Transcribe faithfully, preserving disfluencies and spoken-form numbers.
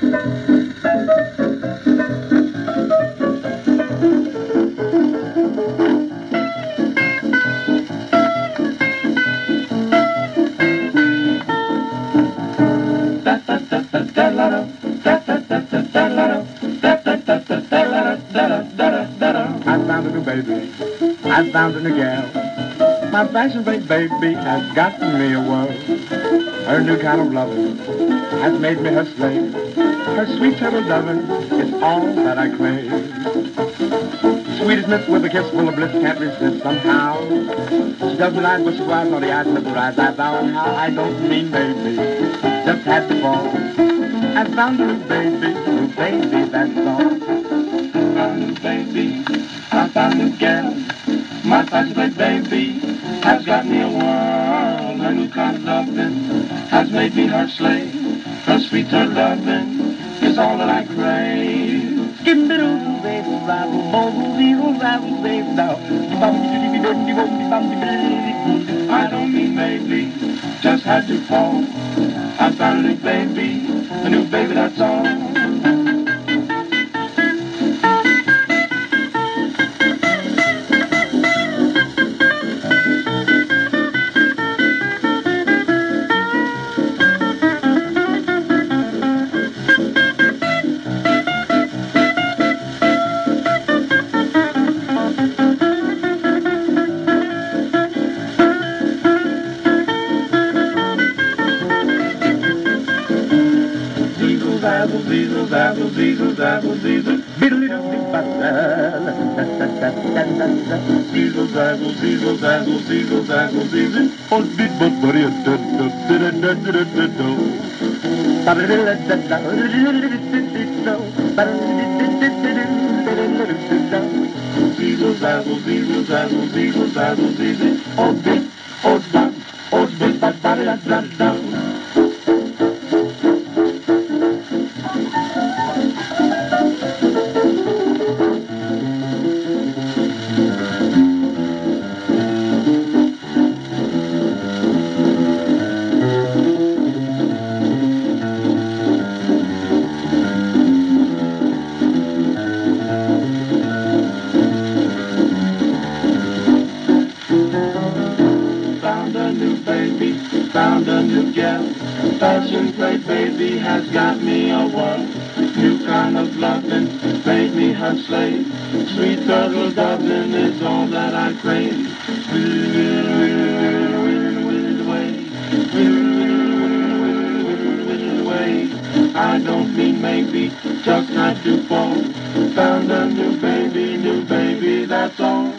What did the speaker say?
found a new baby, I found a new gal. My fashion plate baby has got me a world. Her new kind of loving has made me her slave. Her sweet turtle loving is all that I crave. Sweetest miss with a kiss full of bliss, can't resist somehow. She doesn't lie, but she glides on the eyes, nipple rides, I vow and how. I don't mean baby, just had to fall. I found a new baby, new baby, that's all. I found a new baby, I found a new gal. My fashion plate baby has got me a world. Her new kind of loving has made me her slave. Her sweet her loving is all that I crave. Give me the baby, rival, oh, zero, rival, baby, now. I don't mean baby, just had to fall. I found a new baby, a new baby, that's all. Zazzle, zizzle, zazzle, zizzle, zazzle, zizzle, zizzle, zazzle, zizzle, zazzle, zizzle, zazzle, zizzle, oh, big butt buddy, da da da da da da da da. Zizzle, zazzle, zizzle, zazzle, zizzle, zazzle, zizzle, oh, big, oh, da, oh, big, da da da da da. Found a new gal, fashion plate baby has got me a world. New kind of loving, made me her slave. Sweet turtle loving is all that I crave. I don't mean maybe, just had to fall. Found a new baby, new baby, that's all.